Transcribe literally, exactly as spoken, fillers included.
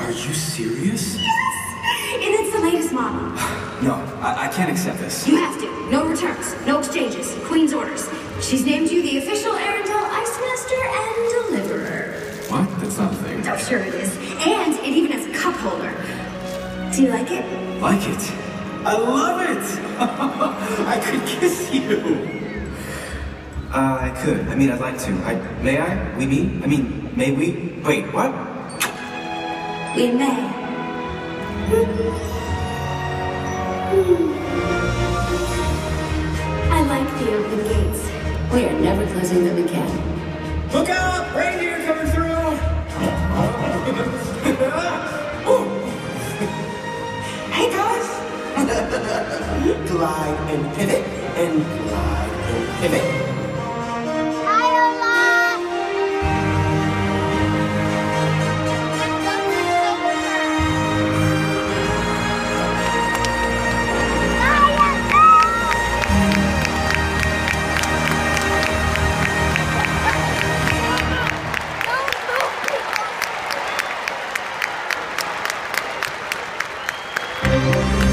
Are you serious? Yes! And it's the latest model. No, I, I can't accept this. You have to. No returns, no exchanges. Queen's orders. She's named you the official Arendelle Ice Master and Deliverer. What? That's not a thing. Oh, sure it is. And it even has a cup holder. Do you like it? Like it? I love it! I could kiss you! Uh, I could. I mean, I'd like to. I, may I? We me? I mean, may we? Wait, what? We may. I like the open gates. We are never closing them again. Look out! Reindeer coming through! Hey, guys! Glide and pivot, and glide and pivot. Thank you.